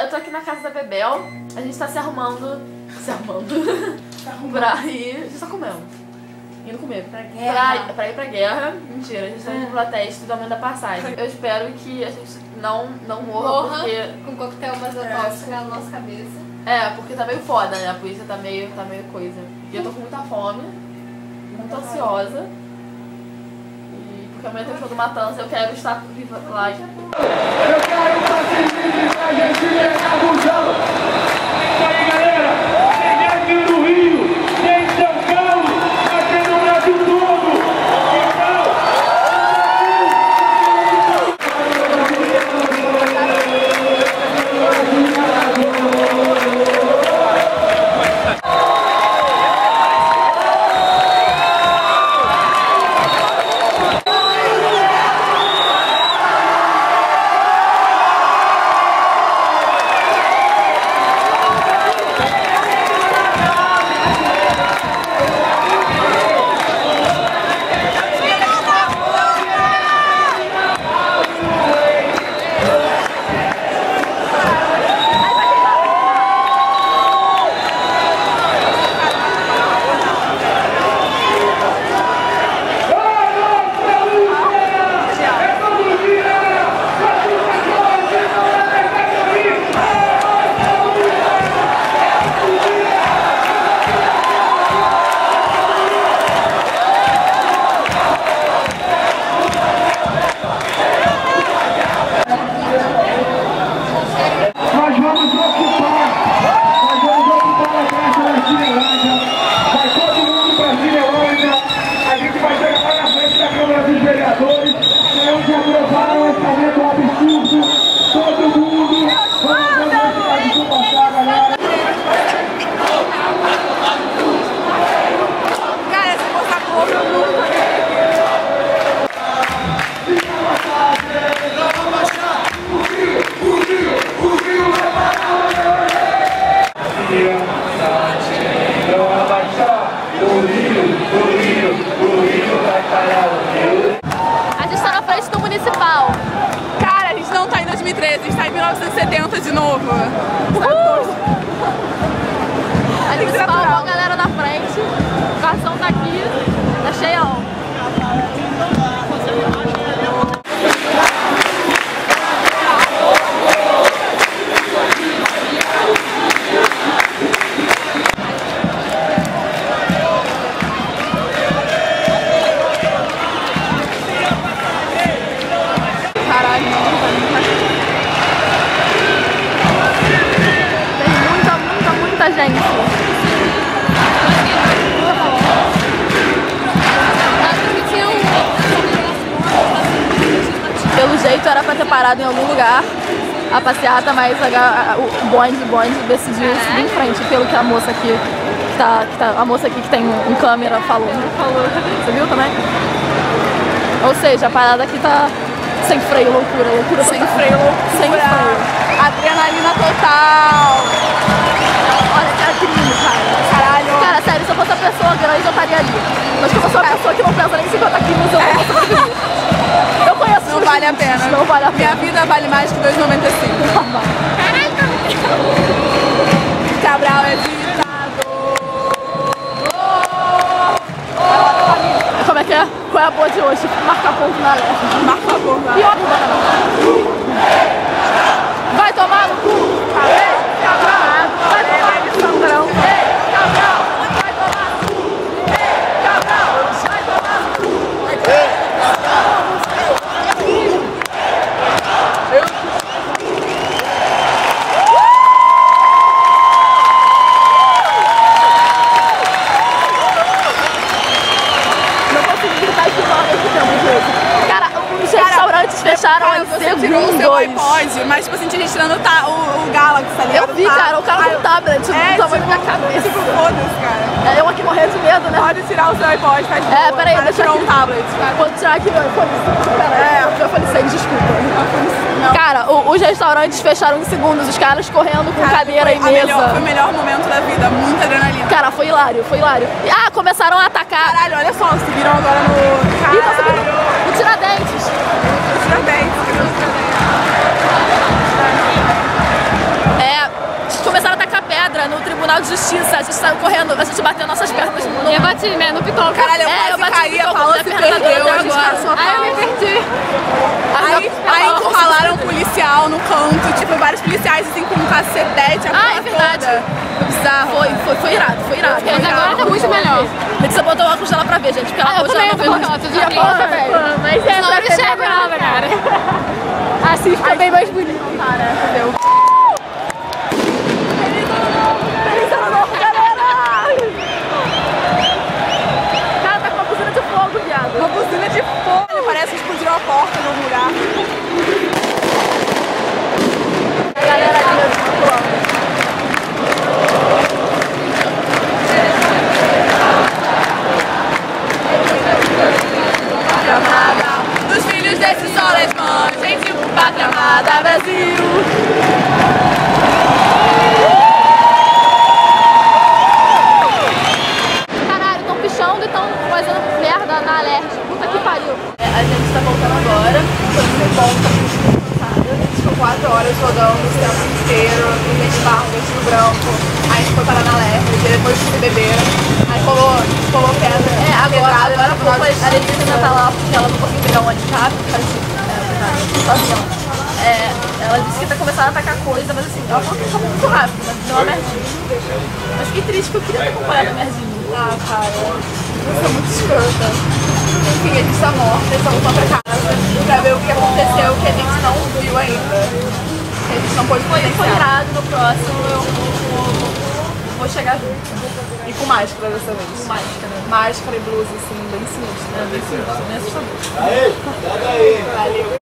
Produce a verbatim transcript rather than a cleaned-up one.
eu tô aqui na casa da Bebel. A gente tá se arrumando. Se arrumando. Se arrumando. Pra ir. A gente tá comendo. Indo comer. Pra guerra. Pra, pra ir pra guerra. Mentira, a gente tá indo pro teste do aumento da passagem. Eu espero que a gente não, não morra, morra porque. Com coquetel Mazatov na nossa cabeça. É, porque tá meio foda, né? A polícia tá meio, tá meio coisa. E eu tô com muita fome, muito ansiosa. E porque amanhã tem o show do Matanza, eu quero estar viva lá. Eu quero paciência pra gente ganhar a busão. Isso aí, galera. Tem aqui no Rio, tem São Paulo, aqui no Brasil todo. A gente tá na frente do municipal. Cara, a gente não tá em dois mil e treze, a gente tá em mil novecentos e setenta de novo. Uhul! A municipal, a galera na frente. O garçom tá aqui, tá cheião. Gente. Pelo jeito era pra ter parado em algum lugar a passeata, mas a, a, o bonde, o bonde decidiu seguir em frente, pelo que a moça aqui, que tá, que tá, a moça aqui que tem um, um câmera falou. falou. Você viu também? Ou seja, a parada aqui tá sem freio, loucura, loucura Sem total. freio, loucura. Sem freio. Adrenalina total. Olha que é crime, cara. Caralho. Cara, sério, se eu fosse uma pessoa grande, eu estaria ali. Mas como eu sou uma pessoa que não pesa nem cinquenta quilos, eu não vou sobreviver. Eu conheço Não vale a pena. Não vale a pena. Minha vida vale mais que dois e noventa e cinco. Cabral é ditador. Como é que é? Qual é a boa de hoje? Marcar ponto na leste. Marca ponto na Pior vai tomar no cu! Cabral! Cabral! Vai tomar no Sandrão! Ei, Cabral! Vai tomar no cu! Ei, Cabral! Vai tomar no cu! Não consigo gritar esse nome aqui também, gente. Cara, os restaurantes fecharam Cara, em você tirou o seu segundos. iPod, mas tipo assim, tinha gente tirando ta, o, o Galaxy, tá ligado? Eu vi, cara, o cara com o tablet do É, tamanho da tipo, minha cabeça. tipo, foda-se, cara. É, eu aqui morrendo de medo, né? Pode tirar o seu iPod, faz de É, boa. peraí, O cara deixa tirou aqui. um tablet. Cara. Vou tirar aqui meu iPhone. Pera aí, É. eu falei sem desculpa. Não. Cara, o- os restaurantes fecharam em segundos, os caras correndo com Cara, cadeira foi e a melhor- mesa. Foi o melhor momento da vida, muita adrenalina. Cara, foi hilário, foi hilário. E, ah, começaram a atacar. Caralho, olha só, subiram agora no... Ih, tá subindo Caralho. no Tiradentes. No Tiradentes, subiram no Tiradentes. É, Tribunal de Justiça, a gente saiu correndo, a gente bateu nossas pernas no... Eu bati, né, no piton. Caralho, eu É, eu quase bati caí, no a Paula se piton, minha perna perdeu, doeu a gente agora. caçou a Aí eu me Paula. perdi. Aí, aí encurralaram um policial no canto, tipo, vários policiais assim com um cacetete, a Ah, é porra verdade. toda. Foi bizarro. Foi, foi, foi irado, foi irado. Mas agora tá muito melhor. Letícia botou o óculos dela pra ver, gente, porque ela Ah, eu hoje também, ela eu não tô viu. colocando outro E a dia. Paula também. Mas é, não, eu não enxergo nada, cara. Assim fica bem mais bonito. Tá, né? Entendeu? Feliz ano novo, galera! Cara, tá com uma buzina de fogo, viado. Uma buzina de fogo, parece que explodiu a porta em algum lugar. A galera ali, eu tô pulando. Dos filhos desse sol, das mães, gente, pátria amada, Brasil. Caralho, tão pichando e tão fazendo merda na Alerj. Puta que pariu. É, a gente tá voltando agora. Foi muito bom, tá muito cansada. A gente ficou quatro horas rodando o tempo inteiro, em vez de barro, em vez de branco. Aí a gente foi parar na Lerj, depois se beberam. Aí colou, colou pedra. É, agora, pedrada, agora há no pouco final de- a Letícia ainda tá lá porque ela não conseguiu pegar um ônibus rápido, por causa de... É, sozinha. É, ela disse que tá começando a atacar coisa, mas assim, ela falou que acabou muito rápido, mas deu uma merdinha. Mas fiquei triste porque eu queria ter acompanhado a merdinha. Ah, cara, eu sou muito escrota. Enfim, a gente tá morta, a gente tá voltando pra casa pra ver o que aconteceu, que a gente não viu ainda. Que a gente não pôde Foi, foi presenciar. irado, no próximo eu vou, vou chegar junto. E com máscara dessa vez. Com máscara. Máscara e blusa, assim, bem sinistra. É, bem simples, bem assustador. Aí, pega aí. Valeu.